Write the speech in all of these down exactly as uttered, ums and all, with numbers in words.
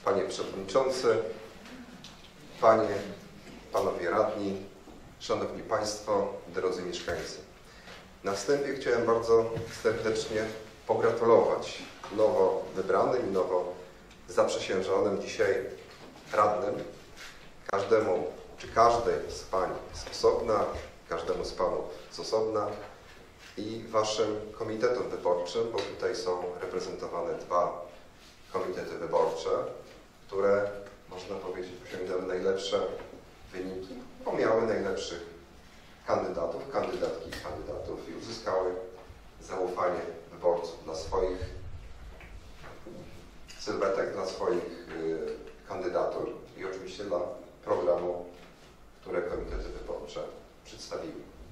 Panie Przewodniczący, Panie, Panowie Radni, Szanowni Państwo, drodzy mieszkańcy. Na wstępie chciałem bardzo serdecznie pogratulować nowo wybranym i nowo zaprzysiężonym dzisiaj radnym, każdemu czy każdej z Pań z osobna, każdemu z Panów z osobna i Waszym komitetom wyborczym, bo tutaj są reprezentowane dwa komitety wyborcze, które, można powiedzieć, osiągnęły najlepsze wyniki, pomiały najlepszych kandydatów, kandydatki i kandydatów i uzyskały zaufanie wyborców dla swoich sylwetek, dla swoich y, kandydatur i oczywiście dla programu, które komitety wyborcze przedstawiły.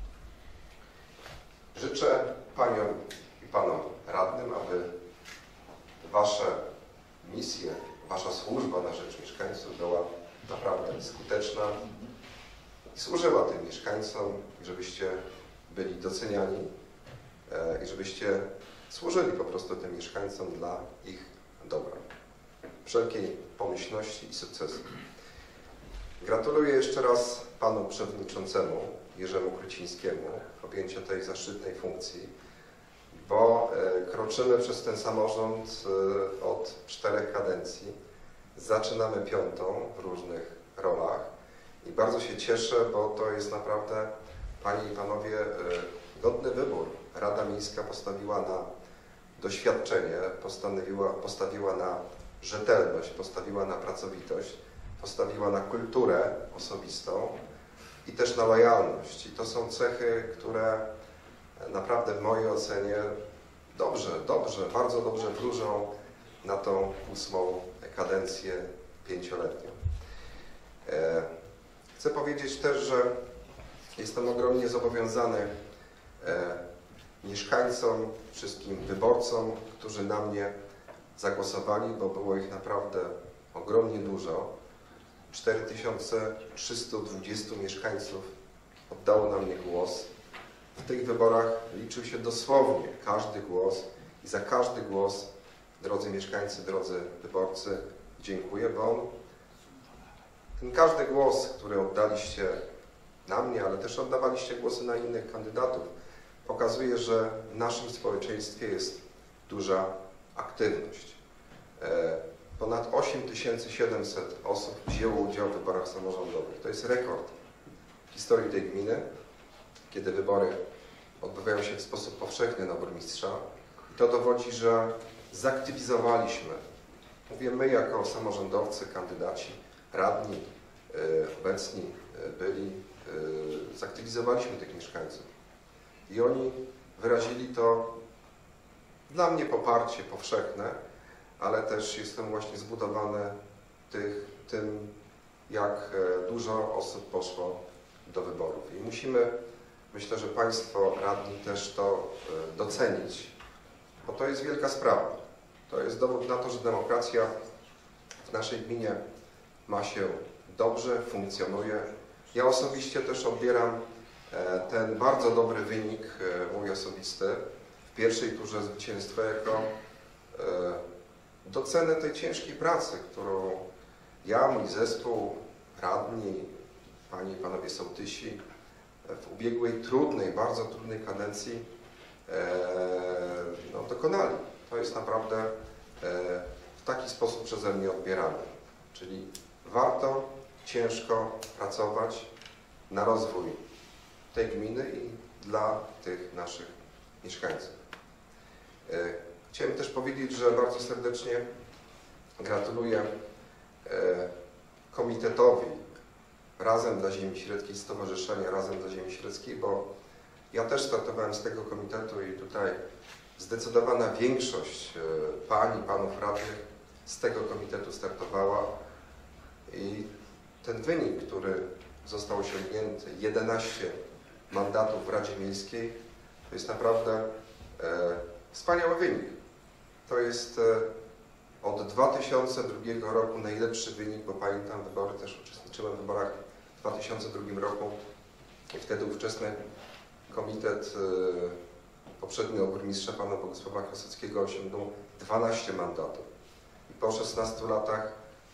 Życzę Paniom i Panom radnym, aby Wasze misje, Wasza służba na rzecz mieszkańców była naprawdę skuteczna i służyła tym mieszkańcom, i żebyście byli doceniani e, i żebyście służyli po prostu tym mieszkańcom dla ich dobra. Wszelkiej pomyślności i sukcesu. Gratuluję jeszcze raz Panu Przewodniczącemu Jerzemu Krucińskiemu objęcia tej zaszczytnej funkcji, bo e, kroczymy przez ten samorząd e, od czterech kadencji. Zaczynamy piątą w różnych rolach i bardzo się cieszę, bo to jest naprawdę, Panie i Panowie, e, godny wybór. Rada Miejska postawiła na doświadczenie, postawiła, postawiła na rzetelność, postawiła na pracowitość, postawiła na kulturę osobistą i też na lojalność. I to są cechy, które naprawdę w mojej ocenie dobrze, dobrze, bardzo dobrze wróżą na tą ósmą kadencję pięcioletnią. E, chcę powiedzieć też, że jestem ogromnie zobowiązany e, mieszkańcom, wszystkim wyborcom, którzy na mnie zagłosowali, bo było ich naprawdę ogromnie dużo. cztery tysiące trzysta dwadzieścia mieszkańców oddało na mnie głos. W tych wyborach liczył się dosłownie każdy głos i za każdy głos, drodzy mieszkańcy, drodzy wyborcy, dziękuję, bo on, ten każdy głos, który oddaliście na mnie, ale też oddawaliście głosy na innych kandydatów, pokazuje, że w naszym społeczeństwie jest duża aktywność. Ponad osiem tysięcy siedemset osób wzięło udział w wyborach samorządowych. To jest rekord w historii tej gminy, kiedy wybory odbywają się w sposób powszechny na burmistrza. I to dowodzi, że zaktywizowaliśmy, mówię my jako samorządowcy, kandydaci, radni, yy, obecni yy, byli, yy, zaktywizowaliśmy tych mieszkańców. I oni wyrazili to dla mnie poparcie powszechne, ale też jestem właśnie zbudowany tych, tym, jak dużo osób poszło do wyborów. I musimy, myślę, że Państwo radni też to docenić, bo to jest wielka sprawa. To jest dowód na to, że demokracja w naszej gminie ma się dobrze, funkcjonuje. Ja osobiście też odbieram ten bardzo dobry wynik, mój osobisty, w pierwszej turze zwycięstwa jako docenę tej ciężkiej pracy, którą ja, mój zespół, radni, Panie i Panowie sołtysi w ubiegłej trudnej, bardzo trudnej kadencji e, no, dokonali. To jest naprawdę e, w taki sposób przeze mnie odbierane. Czyli warto ciężko pracować na rozwój tej gminy i dla tych naszych mieszkańców. E, Chciałem też powiedzieć, że bardzo serdecznie gratuluję komitetowi Razem dla Ziemi Średzkiej, Stowarzyszenia Razem dla Ziemi Średzkiej, bo ja też startowałem z tego komitetu i tutaj zdecydowana większość pań i panów radnych z tego komitetu startowała i ten wynik, który został osiągnięty, jedenaście mandatów w Radzie Miejskiej, to jest naprawdę wspaniały wynik. To jest od dwa tysiące drugiego roku najlepszy wynik, bo pamiętam wybory, też uczestniczyłem w wyborach w dwa tysiące drugim roku i wtedy ówczesny komitet poprzedniego burmistrza pana Bogusława Krasockiego osiągnął dwanaście mandatów. I po szesnastu latach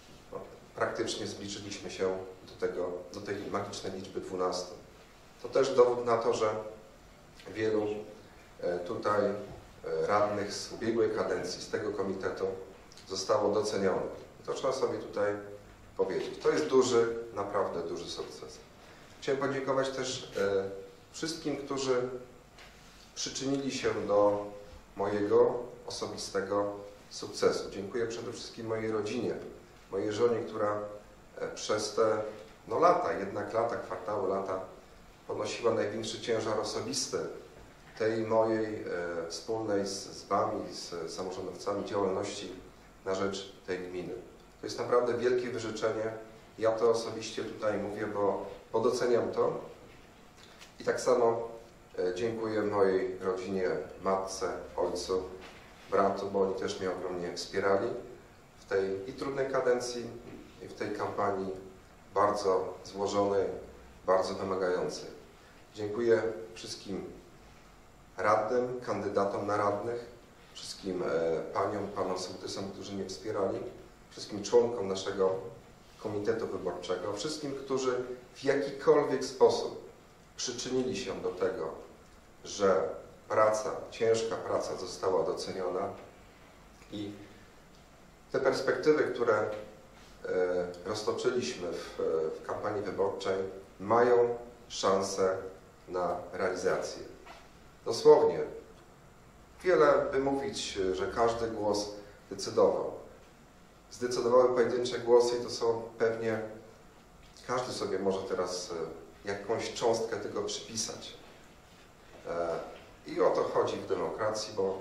praktycznie zbliżyliśmy się do, tego, do tej magicznej liczby dwunastu. To też dowód na to, że wielu tutaj radnych z ubiegłej kadencji, z tego komitetu zostało docenionych. I to trzeba sobie tutaj powiedzieć. To jest duży, naprawdę duży sukces. Chciałem podziękować też wszystkim, którzy przyczynili się do mojego osobistego sukcesu. Dziękuję przede wszystkim mojej rodzinie, mojej żonie, która przez te no, lata, jednak lata, kwartały, lata ponosiła największy ciężar osobisty tej mojej e, wspólnej z, z Wami, z samorządowcami działalności na rzecz tej gminy. To jest naprawdę wielkie wyrzeczenie. Ja to osobiście tutaj mówię, bo, bo doceniam to. I tak samo e, dziękuję mojej rodzinie, matce, ojcu, bratu, bo oni też mnie ogromnie wspierali w tej i trudnej kadencji, i w tej kampanii bardzo złożonej, bardzo wymagającej. Dziękuję wszystkim radnym, kandydatom na radnych, wszystkim e, paniom, panom sołtysom, którzy mnie wspierali, wszystkim członkom naszego komitetu wyborczego, wszystkim, którzy w jakikolwiek sposób przyczynili się do tego, że praca, ciężka praca została doceniona i te perspektywy, które e, roztoczyliśmy w, w kampanii wyborczej, mają szansę na realizację. Dosłownie, wiele by mówić, że każdy głos decydował. Zdecydowały pojedyncze głosy i to są pewnie, każdy sobie może teraz jakąś cząstkę tego przypisać. I o to chodzi w demokracji, bo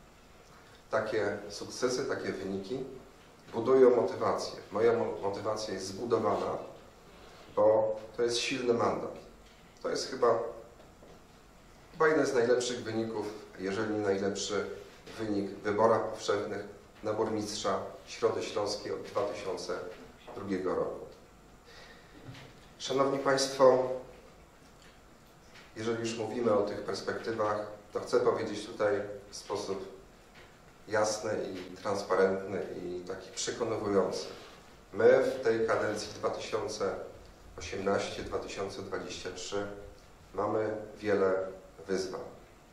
takie sukcesy, takie wyniki budują motywację. Moja motywacja jest zbudowana, bo to jest silny mandat. To jest chyba, chyba jeden z najlepszych wyników, jeżeli nie najlepszy wynik w wyborach powszechnych na burmistrza Środy Śląskiej od dwa tysiące drugiego roku. Szanowni Państwo, jeżeli już mówimy o tych perspektywach, to chcę powiedzieć tutaj w sposób jasny i transparentny i taki przekonujący. My w tej kadencji dwa tysiące osiemnastej do dwa tysiące dwudziestej trzeciej mamy wiele wyzwań.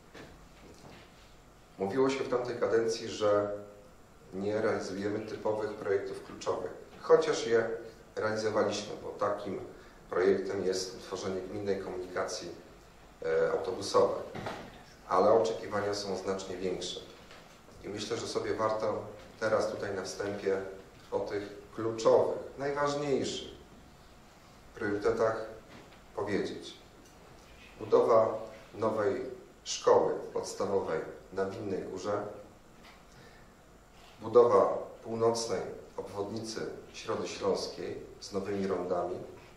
Mówiło się w tamtej kadencji, że nie realizujemy typowych projektów kluczowych, chociaż je realizowaliśmy, bo takim projektem jest utworzenie gminnej komunikacji e, autobusowej, ale oczekiwania są znacznie większe. I myślę, że sobie warto teraz tutaj na wstępie o tych kluczowych, najważniejszych priorytetach powiedzieć. Budowa nowej szkoły podstawowej na Winnej Górze, budowa północnej obwodnicy Środy Śląskiej z nowymi rondami,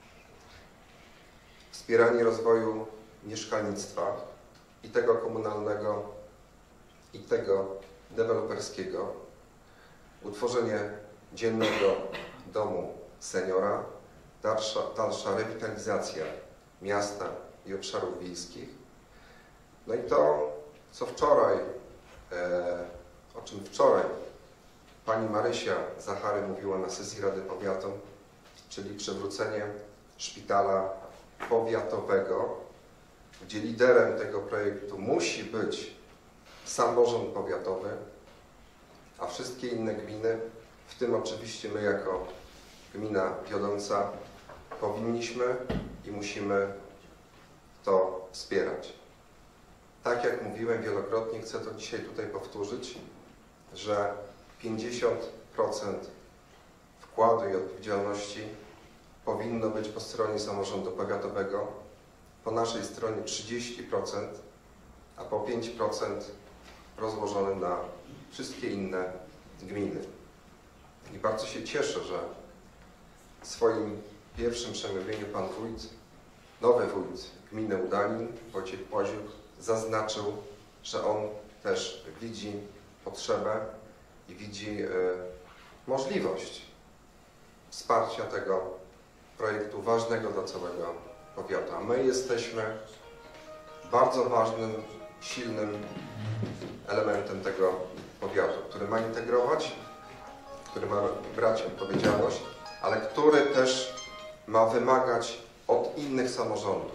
wspieranie rozwoju mieszkalnictwa i tego komunalnego, i tego deweloperskiego, utworzenie dziennego domu seniora, dalsza, dalsza rewitalizacja miasta i obszarów wiejskich. No i to, co wczoraj, e, o czym wczoraj pani Marysia Zachary mówiła na sesji Rady Powiatu, czyli przywrócenie szpitala powiatowego, gdzie liderem tego projektu musi być samorząd powiatowy, a wszystkie inne gminy, w tym oczywiście my jako gmina wiodąca, powinniśmy i musimy to wspierać. Tak jak mówiłem wielokrotnie, chcę to dzisiaj tutaj powtórzyć, że pięćdziesiąt procent wkładu i odpowiedzialności powinno być po stronie samorządu powiatowego, po naszej stronie trzydzieści procent, a po pięć procent rozłożone na wszystkie inne gminy. I bardzo się cieszę, że w swoim pierwszym przemówieniu pan wójt, nowy wójt gminy Udanin, Wojciech Płaziuk, zaznaczył, że on też widzi potrzebę i widzi y, możliwość wsparcia tego projektu ważnego dla całego powiatu. A my jesteśmy bardzo ważnym, silnym elementem tego powiatu, który ma integrować, który ma brać odpowiedzialność ale który też ma wymagać od innych samorządów.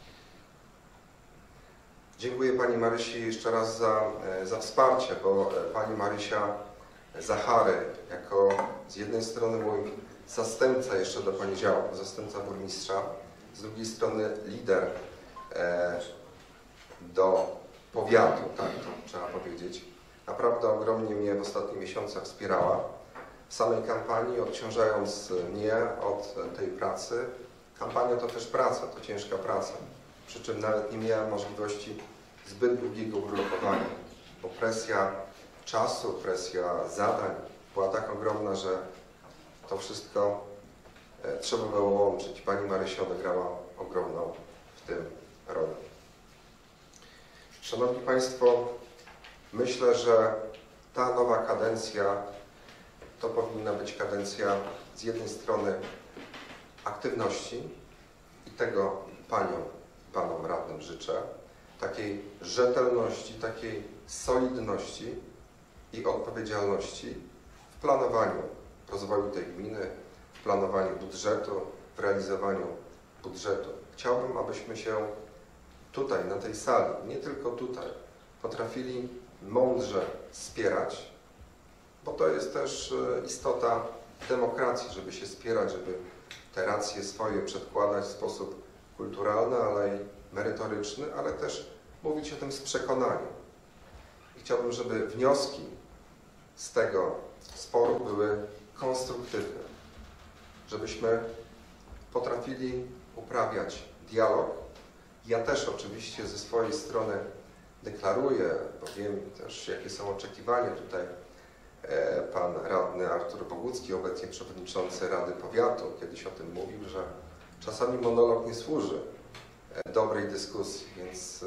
Dziękuję Pani Marysi jeszcze raz za, za wsparcie, bo Pani Marysia Zachary, jako z jednej strony mój zastępca jeszcze do poniedziałku, zastępca burmistrza, z drugiej strony lider e, do powiatu, tak to trzeba powiedzieć, naprawdę ogromnie mnie w ostatnich miesiącach wspierała w samej kampanii, odciążając mnie od tej pracy. Kampania to też praca, to ciężka praca, przy czym nawet nie miałem możliwości zbyt długiego urlopowania, bo presja czasu, presja zadań była tak ogromna, że to wszystko e, trzeba było łączyć. Pani Marysia odegrała ogromną w tym rolę. Szanowni Państwo, myślę, że ta nowa kadencja to powinna być kadencja z jednej strony aktywności i tego Paniom i Panom radnym życzę, takiej rzetelności, takiej solidności i odpowiedzialności w planowaniu rozwoju tej gminy, w planowaniu budżetu, w realizowaniu budżetu. Chciałbym, abyśmy się tutaj, na tej sali, nie tylko tutaj, potrafili mądrze wspierać, bo to jest też istota demokracji, żeby się wspierać, żeby te racje swoje przedkładać w sposób kulturalny, ale i merytoryczny, ale też mówić o tym z przekonaniem. I chciałbym, żeby wnioski z tego sporu były konstruktywne, żebyśmy potrafili uprawiać dialog. Ja też oczywiście ze swojej strony deklaruję, bo wiem też, jakie są oczekiwania tutaj. Pan radny Artur Bogucki, obecnie przewodniczący Rady Powiatu, kiedyś o tym mówił, że czasami monolog nie służy dobrej dyskusji, więc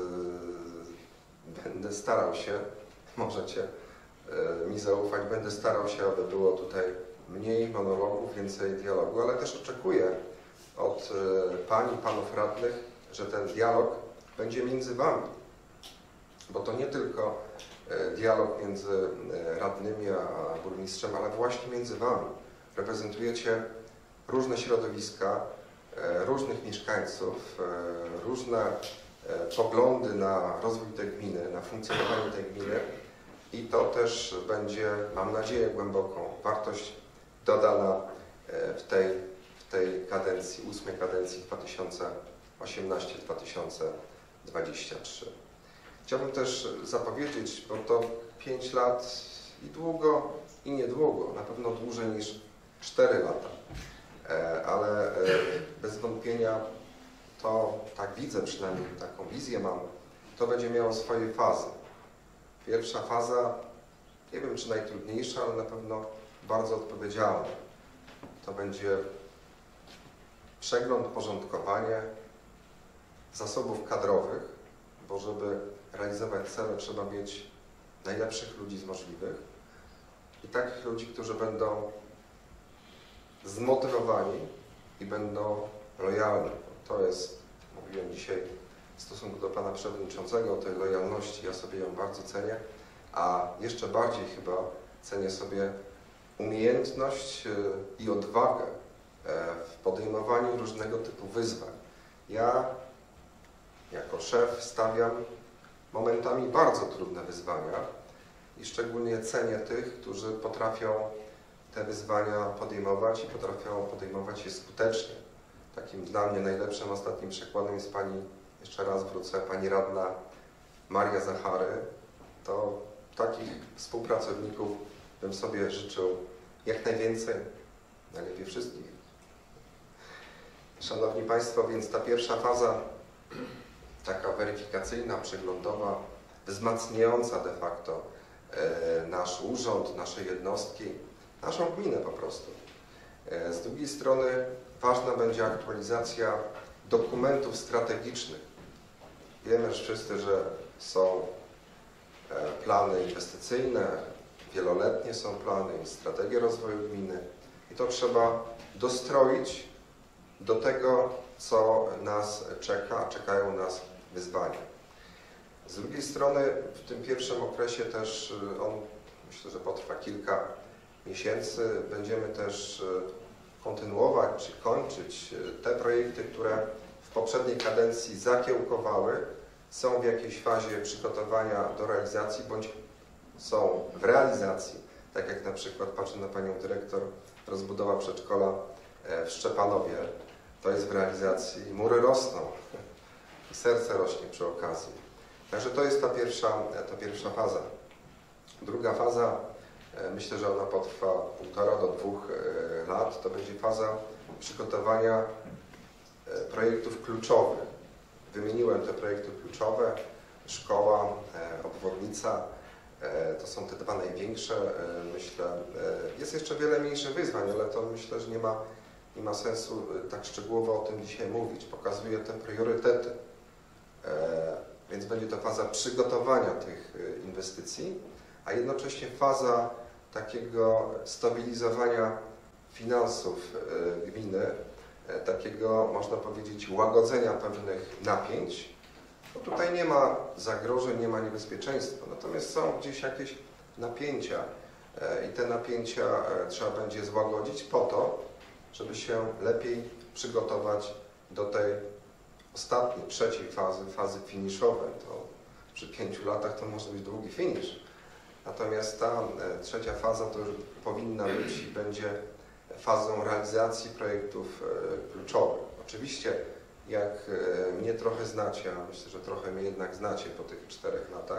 yy, będę starał się, możecie yy, mi zaufać, będę starał się, aby było tutaj mniej monologów, więcej dialogu, ale też oczekuję od yy, Pań i Panów radnych, że ten dialog będzie między Wami, bo to nie tylko yy, dialog między yy, radnymi a burmistrzem, ale właśnie między Wami. Reprezentujecie różne środowiska, różnych mieszkańców, różne poglądy na rozwój tej gminy, na funkcjonowanie tej gminy i to też będzie, mam nadzieję, głęboką wartość dodana w tej, w tej kadencji, ósmej kadencji dwa tysiące osiemnasty do dwa tysiące dwudziestego trzeciego. Chciałbym też zapowiedzieć, bo to pięć lat i długo, i niedługo, na pewno dłużej niż cztery lata. Ale bez wątpienia to, tak widzę przynajmniej, taką wizję mam, to będzie miało swoje fazy. Pierwsza faza, nie wiem czy najtrudniejsza, ale na pewno bardzo odpowiedzialna. To będzie przegląd, porządkowanie zasobów kadrowych, bo żeby realizować cele trzeba mieć najlepszych ludzi z możliwych i takich ludzi, którzy będą zmotywowani i będą lojalni. To jest, mówiłem dzisiaj w stosunku do Pana Przewodniczącego, o tej lojalności, ja sobie ją bardzo cenię, a jeszcze bardziej chyba cenię sobie umiejętność i odwagę w podejmowaniu różnego typu wyzwań. Ja jako szef stawiam momentami bardzo trudne wyzwania i szczególnie cenię tych, którzy potrafią te wyzwania podejmować i potrafią podejmować je skutecznie. Takim dla mnie najlepszym ostatnim przykładem jest Pani, jeszcze raz wrócę, Pani radna Maria Zachary. To takich współpracowników bym sobie życzył jak najwięcej, najlepiej wszystkich. Szanowni Państwo, więc ta pierwsza faza, taka weryfikacyjna, przeglądowa, wzmacniająca de facto e, nasz urząd, nasze jednostki, naszą gminę po prostu. E, z drugiej strony ważna będzie aktualizacja dokumentów strategicznych. Wiemy już wszyscy, że są e, plany inwestycyjne, wieloletnie są plany, jest strategia rozwoju gminy i to trzeba dostroić do tego, co nas czeka, a czekają nas wyzwania. Z drugiej strony w tym pierwszym okresie też on, myślę, że potrwa kilka miesięcy, będziemy też kontynuować czy kończyć te projekty, które w poprzedniej kadencji zakiełkowały, są w jakiejś fazie przygotowania do realizacji bądź są w realizacji, tak jak na przykład, patrzę na Panią Dyrektor, rozbudowa przedszkola w Szczepanowie, to jest w realizacji, mury rosną i serce rośnie przy okazji. Także to jest ta pierwsza, ta pierwsza faza. Druga faza, myślę, że ona potrwa półtora do dwóch lat, to będzie faza przygotowania projektów kluczowych. Wymieniłem te projekty kluczowe, szkoła, obwodnica, to są te dwa największe, myślę. Jest jeszcze wiele mniejszych wyzwań, ale to myślę, że nie ma, nie ma sensu tak szczegółowo o tym dzisiaj mówić. Pokazuję te priorytety, więc będzie to faza przygotowania tych inwestycji, a jednocześnie faza takiego stabilizowania finansów gminy, takiego, można powiedzieć, łagodzenia pewnych napięć. No tutaj nie ma zagrożeń, nie ma niebezpieczeństwa, natomiast są gdzieś jakieś napięcia i te napięcia trzeba będzie złagodzić po to, żeby się lepiej przygotować do tej ostatniej, trzeciej fazy, fazy finiszowej. To przy pięciu latach to może być długi finisz. Natomiast ta trzecia faza to już powinna być i będzie fazą realizacji projektów kluczowych. Oczywiście, jak mnie trochę znacie, a myślę, że trochę mnie jednak znacie po tych czterech latach,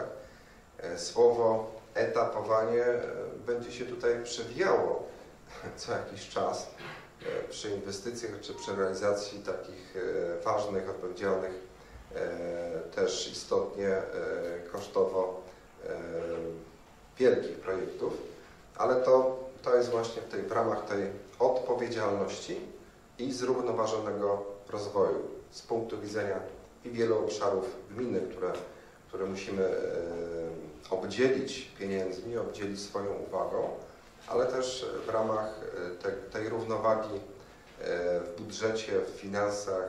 słowo etapowanie będzie się tutaj przewijało co jakiś czas przy inwestycjach czy przy realizacji takich ważnych, odpowiedzialnych, też istotnie kosztowo wielkich projektów, ale to, to jest właśnie w, tej, w ramach tej odpowiedzialności i zrównoważonego rozwoju z punktu widzenia i wielu obszarów gminy, które, które musimy obdzielić pieniędzmi, obdzielić swoją uwagą, ale też w ramach te, tej równowagi w budżecie, w finansach,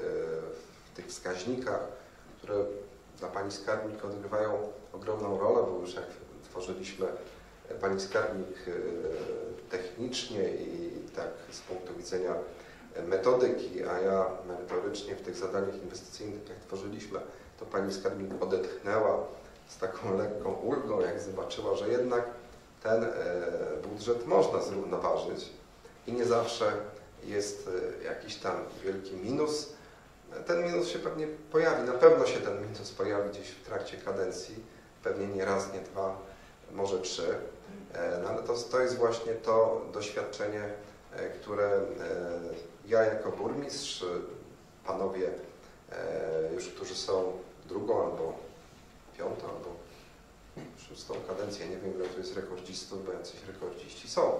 w tych wskaźnikach, które dla Pani Skarbnik odgrywają ogromną rolę, bo już jak tworzyliśmy Pani Skarbnik technicznie i tak z punktu widzenia metodyki, a ja merytorycznie w tych zadaniach inwestycyjnych, jak tworzyliśmy, to Pani Skarbnik odetchnęła z taką lekką ulgą, jak zobaczyła, że jednak ten budżet można zrównoważyć i nie zawsze jest jakiś tam wielki minus. Ten minus się pewnie pojawi, na pewno się ten minus pojawi gdzieś w trakcie kadencji, pewnie nie raz, nie dwa, może trzy, no ale to, to jest właśnie to doświadczenie, które ja jako burmistrz, panowie już, którzy są drugą albo piątą, albo szóstą kadencję, nie wiem ile to jest rekordzistów, bo jacyś rekordziści są.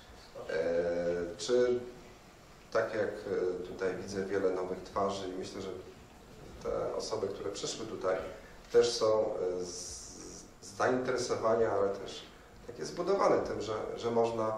Czy tak jak tutaj widzę wiele nowych twarzy i myślę, że te osoby, które przyszły tutaj też są zainteresowane, ale też takie zbudowane tym, że, że można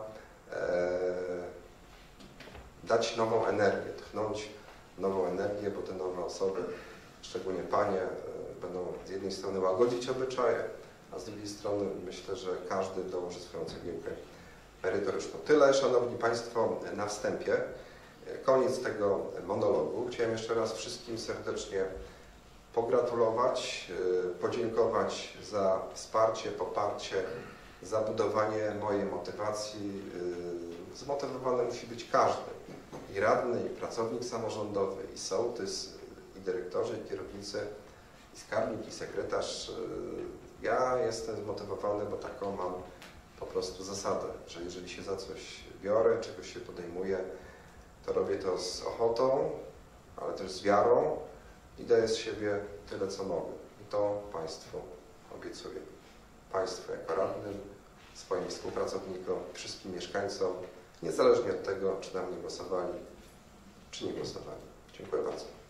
dać nową energię, tchnąć nową energię, bo te nowe osoby, szczególnie Panie, będą z jednej strony łagodzić obyczaje, a z drugiej strony myślę, że każdy dołoży swoją cegiełkę merytoryczną. Tyle, Szanowni Państwo, na wstępie. Koniec tego monologu. Chciałem jeszcze raz wszystkim serdecznie pogratulować, podziękować za wsparcie, poparcie, za budowanie mojej motywacji. Zmotywowany musi być każdy. I radny, i pracownik samorządowy, i sołtys, i dyrektorzy, i kierownicy, i skarbnik, i sekretarz. Ja jestem zmotywowany, bo taką mam po prostu zasadę, że jeżeli się za coś biorę, czegoś się podejmuję, to robię to z ochotą, ale też z wiarą i daję z siebie tyle, co mogę. I to Państwu obiecuję. Państwu jako radnym, swoim współpracownikom, wszystkim mieszkańcom, niezależnie od tego, czy na mnie głosowali, czy nie głosowali. Dziękuję bardzo.